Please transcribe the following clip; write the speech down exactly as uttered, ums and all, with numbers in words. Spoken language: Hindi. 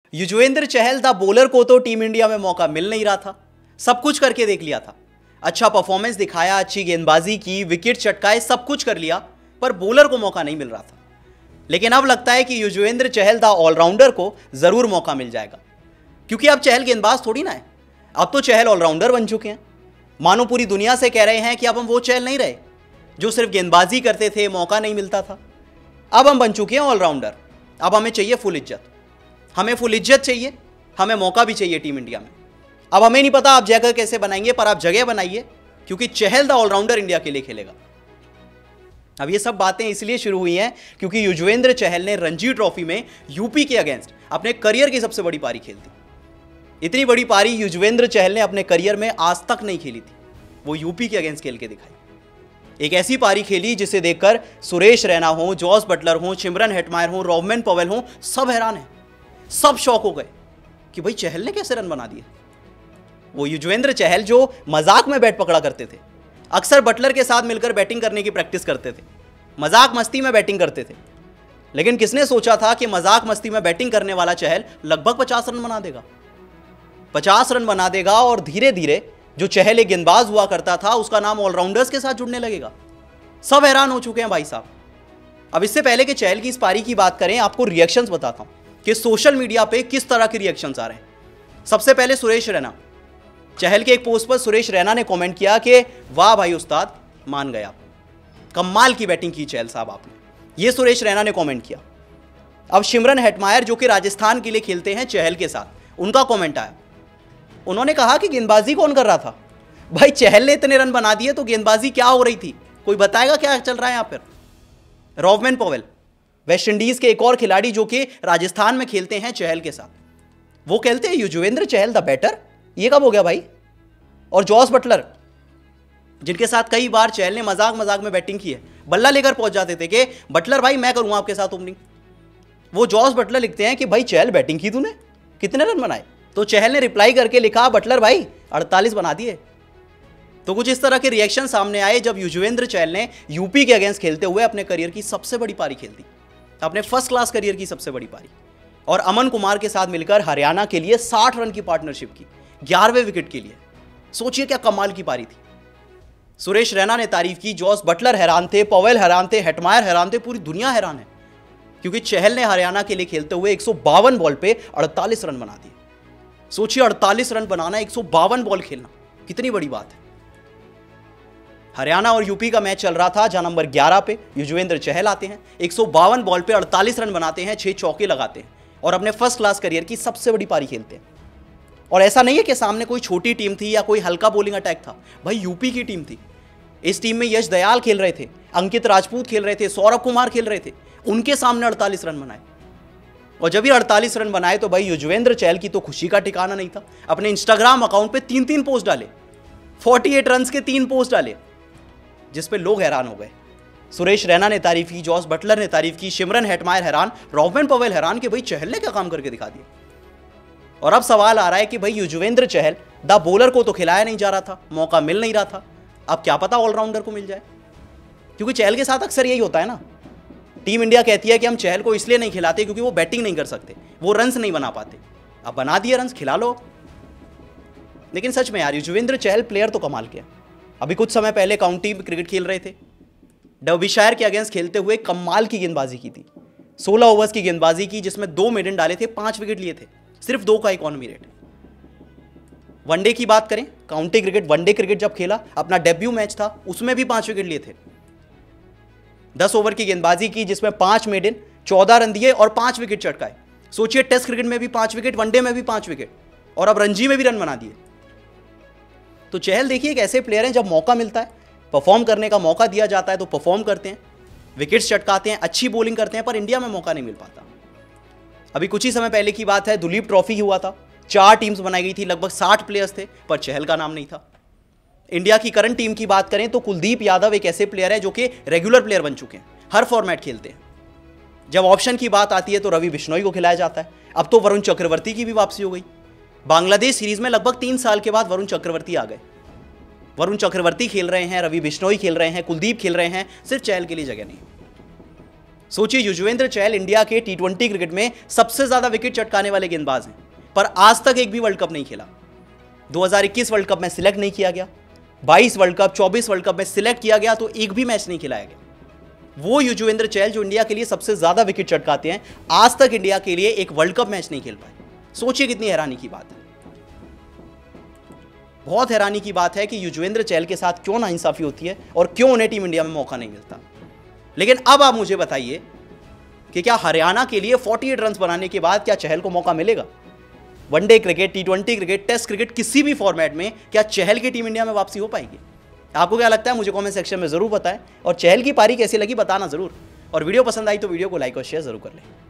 युजवेंद्र चहल द बॉलर को तो टीम इंडिया में मौका मिल नहीं रहा था। सब कुछ करके देख लिया था, अच्छा परफॉर्मेंस दिखाया, अच्छी गेंदबाजी की, विकेट चटकाए, सब कुछ कर लिया, पर बॉलर को मौका नहीं मिल रहा था। लेकिन अब लगता है कि युजवेंद्र चहल द ऑलराउंडर को जरूर मौका मिल जाएगा, क्योंकि अब चहल गेंदबाज थोड़ी ना है, अब तो चहल ऑलराउंडर बन चुके हैं। मानो पूरी दुनिया से कह रहे हैं कि अब हम वो चहल नहीं रहे जो सिर्फ गेंदबाजी करते थे, मौका नहीं मिलता था। अब हम बन चुके हैं ऑलराउंडर। अब हमें चाहिए फुल इज्जत, हमें फुल इज्जत चाहिए, हमें मौका भी चाहिए टीम इंडिया में। अब हमें नहीं पता आप जगह कैसे बनाएंगे, पर आप जगह बनाइए, क्योंकि चहल द ऑलराउंडर इंडिया के लिए खेलेगा। अब ये सब बातें इसलिए शुरू हुई हैं क्योंकि युजवेंद्र चहल ने रणजी ट्रॉफी में यूपी के अगेंस्ट अपने करियर की सबसे बड़ी पारी खेल दी। इतनी बड़ी पारी युजवेंद्र चहल ने अपने करियर में आज तक नहीं खेली थी, वो यूपी के अगेंस्ट खेल के दिखाई। एक ऐसी पारी खेली जिसे देखकर सुरेश रैना हो, जॉस बटलर हो, सिमरन हेटमायर हो, रोवमन पवेल हो, सब हैरान हैं, सब शौक हो गए कि भाई चहल ने कैसे रन बना दिए। वो युजवेंद्र चहल जो मजाक में बैट पकड़ा करते थे, अक्सर बटलर के साथ मिलकर बैटिंग करने की प्रैक्टिस करते थे, मजाक मस्ती में बैटिंग करते थे, लेकिन किसने सोचा था कि मजाक मस्ती में बैटिंग करने वाला चहल लगभग पचास रन बना देगा, पचास रन बना देगा और धीरे धीरे जो चहल एक गेंदबाज हुआ करता था उसका नाम ऑलराउंडर्स के साथ जुड़ने लगेगा। सब हैरान हो चुके हैं भाई साहब। अब इससे पहले कि चहल की इस पारी की बात करें, आपको रिएक्शंस बताता हूं कि सोशल मीडिया पे किस तरह के रिएक्शंस आ रहे हैं। सबसे पहले सुरेश रैना, चहल के एक पोस्ट पर सुरेश रैना ने कमेंट किया कि वाह भाई उस्ताद, मान गया, कमाल की बैटिंग की चहल साहब आपने। ये सुरेश रैना ने कमेंट किया। अब सिमरन हेटमायर जो कि राजस्थान के लिए खेलते हैं चहल के साथ, उनका कमेंट आया। उन्होंने कहा कि गेंदबाजी कौन कर रहा था भाई, चहल ने इतने रन बना दिए तो गेंदबाजी क्या हो रही थी, कोई बताएगा क्या चल रहा है यहां पर। रोवमन पवेल, वेस्ट इंडीज के एक और खिलाड़ी जो कि राजस्थान में खेलते हैं चहल के साथ, वो कहते हैं युजवेंद्र चहल द बैटर, ये कब हो गया भाई। और जॉस बटलर, जिनके साथ कई बार चहल ने मजाक मजाक में बैटिंग की है, बल्ला लेकर पहुंच जाते थे कि बटलर भाई मैं करूंगा आपके साथ ओपनिंग, वो जॉस बटलर लिखते हैं कि भाई चहल बैटिंग की तूने, कितने रन बनाए, तो चहल ने रिप्लाई करके लिखा बटलर भाई अड़तालीस बना दिए। तो कुछ इस तरह के रिएक्शन सामने आए जब युजवेंद्र चहल ने यूपी के अगेंस्ट खेलते हुए अपने करियर की सबसे बड़ी पारी खेल दी, अपने फर्स्ट क्लास करियर की सबसे बड़ी पारी, और अमन कुमार के साथ मिलकर हरियाणा के लिए साठ रन की पार्टनरशिप की ग्यारहवें विकेट के लिए। सोचिए क्या कमाल की पारी थी। सुरेश रैना ने तारीफ की, जॉस बटलर हैरान थे, पवेल हैरान थे, हेटमायर हैरान थे, पूरी दुनिया हैरान है, क्योंकि चहल ने हरियाणा के लिए खेलते हुए एक सौ बावन बॉल पे अड़तालीस रन बना दिए। सोचिए अड़तालीस रन बनाना, एक सौ बावन बॉल खेलना, कितनी बड़ी बात है। हरियाणा और यूपी का मैच चल रहा था, जहां नंबर ग्यारह पे युजवेंद्र चहल आते हैं, एक सौ बावन बॉल पे अड़तालीस रन बनाते हैं, छह चौके लगाते हैं और अपने फर्स्ट क्लास करियर की सबसे बड़ी पारी खेलते हैं। और ऐसा नहीं है कि सामने कोई छोटी टीम थी या कोई हल्का बॉलिंग अटैक था, भाई यूपी की टीम थी। इस टीम में यश दयाल खेल रहे थे, अंकित राजपूत खेल रहे थे, सौरभ कुमार खेल रहे थे, उनके सामने अड़तालीस रन बनाए। और जब ये अड़तालीस रन बनाए तो भाई युजवेंद्र चहल की तो खुशी का ठिकाना नहीं था। अपने इंस्टाग्राम अकाउंट पे तीन तीन पोस्ट डाले, अड़तालीस रन के तीन पोस्ट डाले, जिस पे लोग हैरान हो गए। सुरेश रैना ने तारीफ की, जॉस बटलर ने तारीफ की, सिमरन हेटमायर हैरान, रोवमन पवेल हैरान कि भाई चहल ने क्या काम करके दिखा दिया। और अब सवाल आ रहा है कि भाई युजवेंद्र चहल द बॉलर को तो खिलाया नहीं जा रहा था, मौका मिल नहीं रहा था, अब क्या पता ऑलराउंडर को मिल जाए। क्योंकि चहल के साथ अक्सर यही होता है ना, टीम इंडिया कहती है कि हम चहल को इसलिए नहीं खिलाते क्योंकि वो बैटिंग नहीं कर सकते, वो रन्स नहीं बना पाते। अब बना दिए रन्स, खिला लो। लेकिन सच में यार युजवेंद्र चहल प्लेयर तो कमाल के। अभी कुछ समय पहले काउंटी में क्रिकेट खेल रहे थे, डर्बीशायर के अगेंस्ट खेलते हुए कमाल की गेंदबाजी की थी, सोलह ओवर्स की गेंदबाजी की, जिसमें दो मेडन डाले थे, पांच विकेट लिए थे, सिर्फ दो का इकॉनमी रेट। वनडे की बात करें, काउंटी क्रिकेट, वनडे क्रिकेट जब खेला, अपना डेब्यू मैच था, उसमें भी पांच विकेट लिए थे। दस ओवर की गेंदबाजी की जिसमें पांच मेडन, चौदह रन दिए और पांच विकेट चटकाए। सोचिए टेस्ट क्रिकेट में भी पांच विकेट, वनडे में भी पांच विकेट, और अब रणजी में भी रन बना दिए। तो चहल देखिए एक ऐसे प्लेयर हैं, जब मौका मिलता है, परफॉर्म करने का मौका दिया जाता है तो परफॉर्म करते हैं, विकेट्स चटकाते हैं, अच्छी बॉलिंग करते हैं, पर इंडिया में मौका नहीं मिल पाता। अभी कुछ ही समय पहले की बात है, दुलीप ट्रॉफी हुआ था, चार टीम्स बनाई गई थी, लगभग साठ प्लेयर्स थे, पर चहल का नाम नहीं था। इंडिया की करंट टीम की बात करें तो कुलदीप यादव एक ऐसे प्लेयर है जो कि रेगुलर प्लेयर बन चुके हैं, हर फॉर्मेट खेलते हैं। जब ऑप्शन की बात आती है तो रवि बिश्नोई को खिलाया जाता है। अब तो वरुण चक्रवर्ती की भी वापसी हो गई। बांग्लादेश सीरीज में लगभग तीन साल के बाद वरुण चक्रवर्ती आ गए। वरुण चक्रवर्ती खेल रहे हैं, रवि बिश्नोई खेल रहे हैं, कुलदीप खेल रहे हैं, सिर्फ चहल के लिए जगह नहीं। सोचिए, युजवेंद्र चहल इंडिया के टी ट्वेंटी क्रिकेट में सबसे ज्यादा विकेट चटकाने वाले गेंदबाज हैं, पर आज तक एक भी वर्ल्ड कप नहीं खेला। दो हज़ार इक्कीस वर्ल्ड कप में सिलेक्ट नहीं किया गया, बाईस वर्ल्ड कप, चौबीस वर्ल्ड कप में सिलेक्ट किया गया तो एक भी मैच नहीं खिलाया गया। वो युजवेंद्र चहल जो इंडिया के लिए सबसे ज्यादा विकेट चटकाते हैं, आज तक इंडिया के लिए एक वर्ल्ड कप मैच नहीं खेल पाए। सोचिए कितनी हैरानी की बात है। बहुत हैरानी की बात है कि युजवेंद्र चहल के साथ क्यों नाइंसाफी होती है और क्यों उन्हें टीम इंडिया में मौका नहीं मिलता। लेकिन अब आप मुझे बताइए कि क्या हरियाणा के लिए अड़तालीस रन बनाने के बाद क्या चहल को मौका मिलेगा? One day cricket, T twenty cricket, test cricket, किसी भी फॉर्मेट में क्या चहल की टीम इंडिया में वापसी हो पाएगी? आपको क्या लगता है? मुझे कमेंट सेक्शन में जरूर बताएं। और चहल की पारी कैसी लगी बताना जरूर। और वीडियो पसंद आई तो वीडियो को लाइक और शेयर जरूर कर लें।